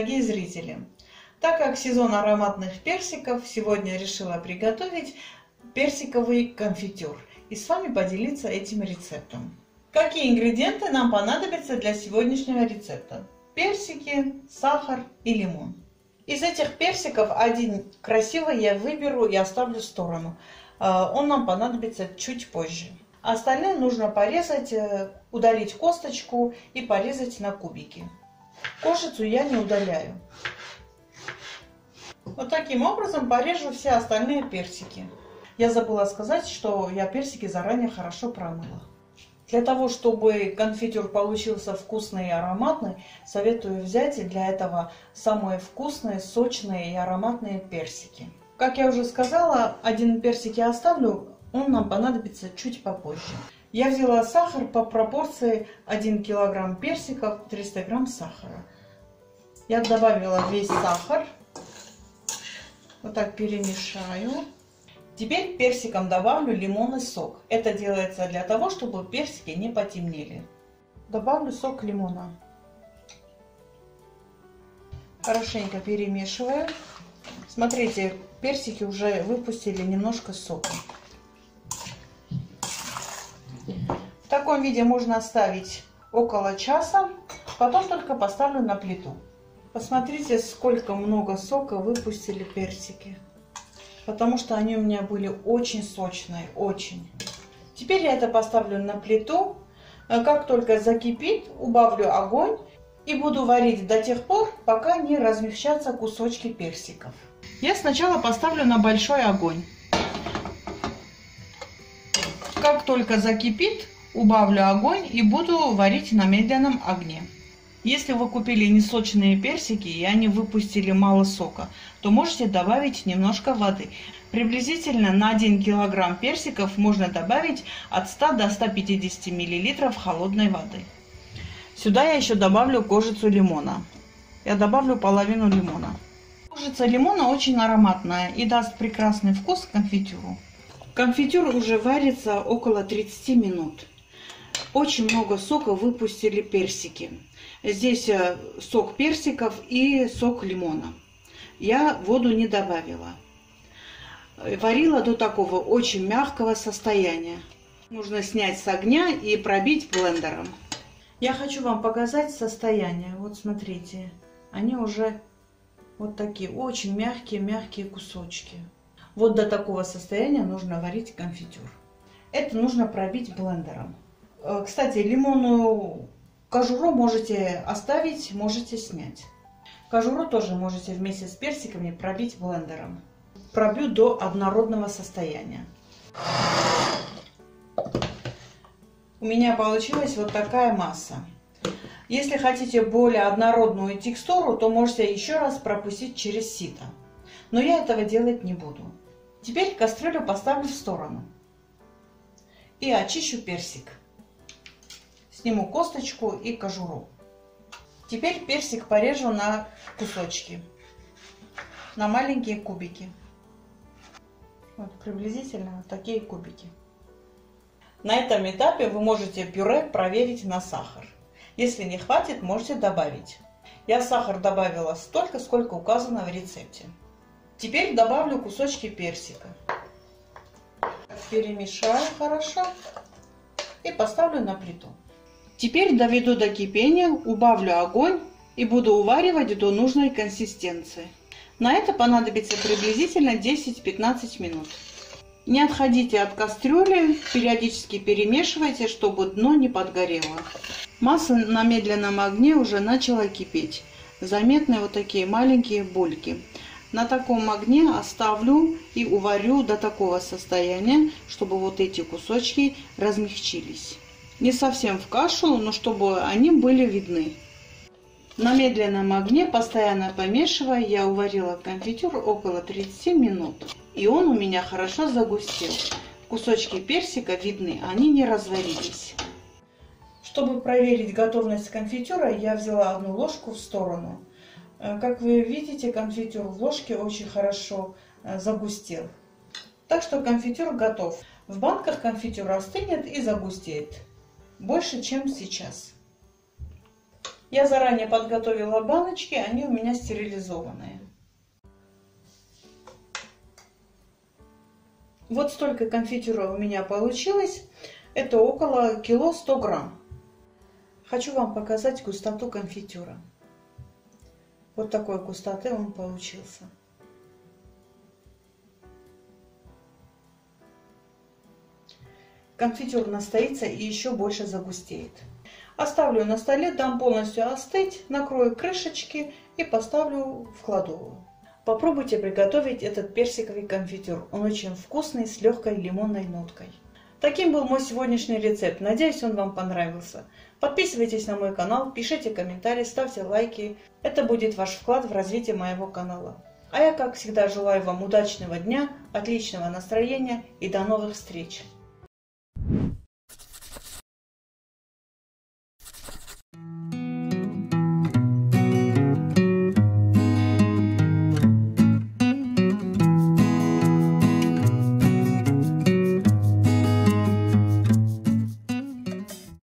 дорогие зрители! Так как сезон ароматных персиков, сегодня решила приготовить персиковый конфитюр и с вами поделиться этим рецептом. Какие ингредиенты нам понадобятся для сегодняшнего рецепта? Персики, сахар и лимон. Из этих персиков один красивый я выберу и оставлю в сторону. Он нам понадобится чуть позже. Остальные нужно порезать, удалить косточку и порезать на кубики. Кожицу я не удаляю. Вот таким образом порежу все остальные персики. Я забыла сказать, что я персики заранее хорошо промыла. Для того, чтобы конфитюр получился вкусный и ароматный, советую взять для этого самые вкусные, сочные и ароматные персики. Как я уже сказала, один персик я оставлю, он нам понадобится чуть попозже. Я взяла сахар по пропорции 1 кг персиков, 300 г сахара. Я добавила весь сахар. Вот так перемешаю. Теперь персикам добавлю лимонный сок. Это делается для того, чтобы персики не потемнели. Добавлю сок лимона. Хорошенько перемешиваю. Смотрите, персики уже выпустили немножко сока. В таком виде можно оставить около часа, потом только поставлю на плиту. Посмотрите, сколько много сока выпустили персики, потому что они у меня были очень сочные, очень. Теперь я это поставлю на плиту. Как только закипит, убавлю огонь и буду варить до тех пор, пока не размягчатся кусочки персиков. Я сначала поставлю на большой огонь. Как только закипит, убавлю огонь и буду варить на медленном огне. Если вы купили несочные персики и они выпустили мало сока, то можете добавить немножко воды. Приблизительно на 1 кг персиков можно добавить от 100 до 150 мл холодной воды. Сюда я еще добавлю кожицу лимона. Я добавлю половину лимона. Кожица лимона очень ароматная и даст прекрасный вкус к конфитюру. Конфитюр уже варится около 30 минут. Очень много сока выпустили персики. Здесь сок персиков и сок лимона. Я воду не добавила. Варила до такого очень мягкого состояния. Нужно снять с огня и пробить блендером. Я хочу вам показать состояние. Вот смотрите, они уже вот такие очень мягкие кусочки. Вот до такого состояния нужно варить конфитюр. Это нужно пробить блендером. Кстати, лимонную кожуру можете оставить, можете снять. Кожуру тоже можете вместе с персиками пробить блендером. Пробью до однородного состояния. У меня получилась вот такая масса. Если хотите более однородную текстуру, то можете еще раз пропустить через сито. Но я этого делать не буду. Теперь кастрюлю поставлю в сторону. И очищу персик. Сниму косточку и кожуру. Теперь персик порежу на кусочки, на маленькие кубики. Вот приблизительно вот такие кубики. На этом этапе вы можете пюре проверить на сахар. Если не хватит, можете добавить. Я сахар добавила столько, сколько указано в рецепте. Теперь добавлю кусочки персика. Перемешаю хорошо и поставлю на плиту. Теперь доведу до кипения, убавлю огонь и буду уваривать до нужной консистенции. На это понадобится приблизительно 10-15 минут. Не отходите от кастрюли, периодически перемешивайте, чтобы дно не подгорело. Масса на медленном огне уже начала кипеть. Заметны вот такие маленькие бульки. На таком огне оставлю и уварю до такого состояния, чтобы вот эти кусочки размягчились. Не совсем в кашу, но чтобы они были видны. На медленном огне, постоянно помешивая, я уварила конфитюр около 30 минут. И он у меня хорошо загустел. Кусочки персика видны, они не разварились. Чтобы проверить готовность конфитюра, я взяла одну ложку в сторону. Как вы видите, конфитюр в ложке очень хорошо загустел. Так что конфитюр готов. В банках конфитюр остынет и загустеет. Больше, чем сейчас. Я заранее подготовила баночки, они у меня стерилизованные. Вот столько конфитюра у меня получилось. Это около кило 100 грамм. Хочу вам показать густоту конфитюра. Вот такой густоты он получился. Конфитюр настоится и еще больше загустеет. Оставлю на столе, дам полностью остыть, накрою крышечки и поставлю в кладовую. Попробуйте приготовить этот персиковый конфитюр. Он очень вкусный, с легкой лимонной ноткой. Таким был мой сегодняшний рецепт. Надеюсь, он вам понравился. Подписывайтесь на мой канал, пишите комментарии, ставьте лайки. Это будет ваш вклад в развитие моего канала. А я, как всегда, желаю вам удачного дня, отличного настроения и до новых встреч!